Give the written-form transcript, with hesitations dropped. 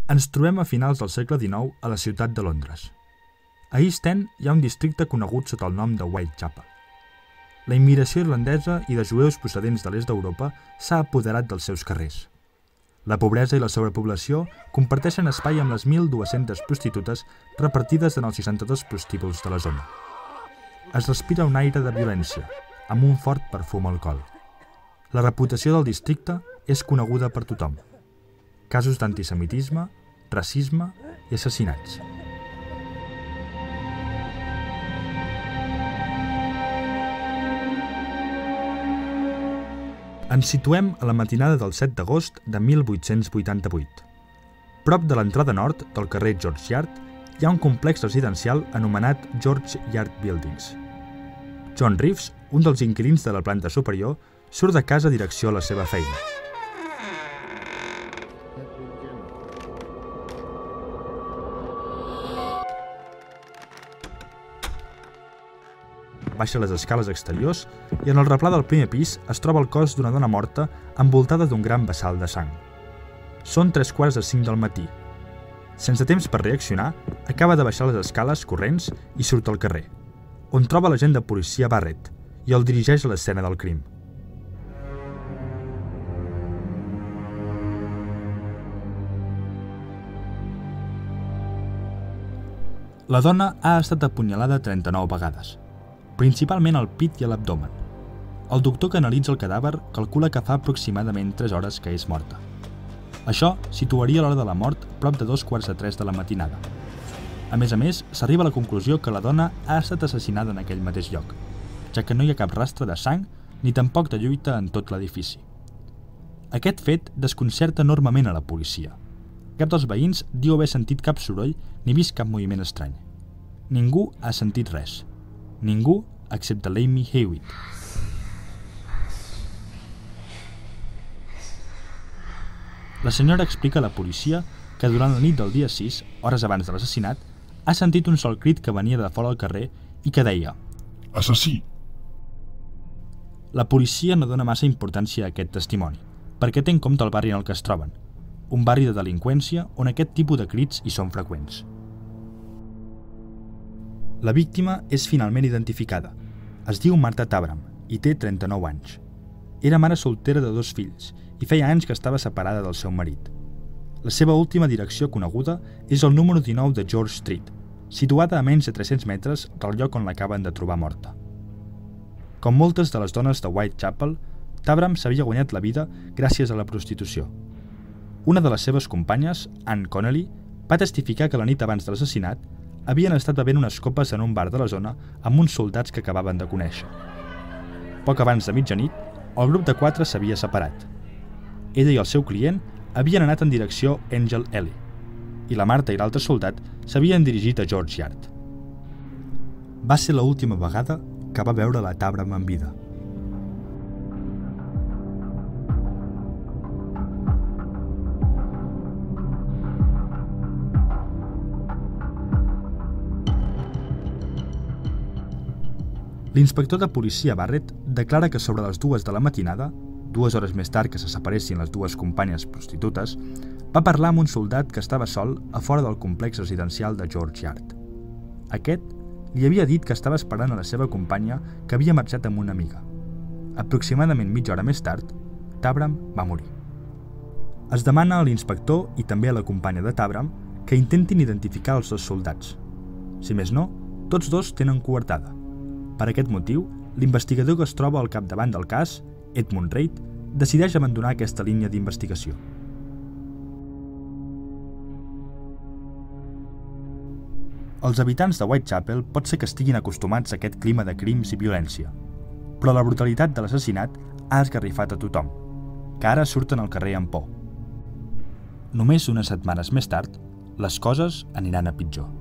Ens trobem a finals del segle XIX a la ciutat de Londres. A East End hi ha un districte conegut sota el nom de Whitechapel. La immigració irlandesa i de jueus procedents de l'est d'Europa s'ha apoderat dels seus carrers. La pobresa i la sobrepoblació comparteixen espai amb les 1.200 prostitutes repartides en els 62 prostíbuls de la zona. Es respira un aire de violència, amb un fort perfum alcohol. La reputació del districte és coneguda per tothom. Casos d'antisemitisme, racisme i assassinats. Ens situem a la matinada del 7 d'agost de 1888. Prop de l'entrada nord del carrer George Yard hi ha un complex residencial anomenat George Yard Buildings. John Reeves, un dels inquilins de la planta superior, surt de casa direcció a la seva feina. Baixa les escales exteriors i en el replà del primer pis es troba el cos d'una dona morta envoltada d'un gran vessal de sang. Són 3:45 del matí. Sense temps per reaccionar, acaba de baixar les escales corrents i surt al carrer, on troba l'agent de policia Barrett i el dirigeix a l'escena del crim. La dona ha estat apunyalada 39 vegades, principalment al pit i a l'abdomen. El doctor que analitza el cadàver calcula que fa aproximadament 3 hores que és morta. Això situaria l'hora de la mort prop de 2:45 de la matinada. A més, s'arriba a la conclusió que la dona ha estat assassinada en aquell mateix lloc, ja que no hi ha cap rastre de sang ni tampoc de lluita en tot l'edifici. Aquest fet desconcerta enormement a la policia. Cap dels veïns diu haver sentit cap soroll ni vist cap moviment estrany. Ningú ha sentit res. Ningú excepte l'Amy Hewitt. La senyora explica a la policia que durant la nit del dia 6, hores abans de l'assassinat, ha sentit un sol crit que venia de fora al carrer i que deia «Assassí!». La policia no dona massa importància a aquest testimoni, perquè té en compte el barri en el que es troben, un barri de delinqüència on aquest tipus de crits hi són freqüents. La víctima és finalment identificada. Es diu Martha Tabram i té 39 anys. Era mare soltera de 2 fills i feia anys que estava separada del seu marit. La seva última direcció coneguda és el número 19 de George Street, situada a menys de 300 metres del lloc on l'acaben de trobar morta. Com moltes de les dones de Whitechapel, Tabram s'havia guanyat la vida gràcies a la prostitució. Una de les seves companyes, Ann Connelly, va testificar que la nit abans de l'assassinat havien estat bevent unes copes en un bar de la zona amb uns soldats que acabaven de conèixer. Poc abans de mitjanit, el grup de 4 s'havia separat. Ella i el seu client havien anat en direcció Angel Alley i la Martha i l'altre soldat s'havien dirigit a George Yard. Va ser l'última vegada que va veure la Tabram en vida. L'inspector de policia Barrett declara que sobre les 2 de la matinada, 2 hores més tard que se separessin les 2 companyes prostitutes, va parlar amb un soldat que estava sol a fora del complex residencial de George Yard. Aquest li havia dit que estava esperant a la seva companya que havia marxat amb una amiga. Aproximadament mitja hora més tard, Tabram va morir. Es demana a l'inspector i també a la companya de Tabram que intentin identificar els 2 soldats. Si més no, tots 2 tenen coartada. Per aquest motiu, l'investigador que es troba al capdavant del cas, Edmund Reid, decideix abandonar aquesta línia d'investigació. Els habitants de Whitechapel pot ser que estiguin acostumats a aquest clima de crims i violència, però la brutalitat de l'assassinat ha esgarrifat a tothom, que ara surten al carrer amb por. Només unes setmanes més tard, les coses aniran a pitjor.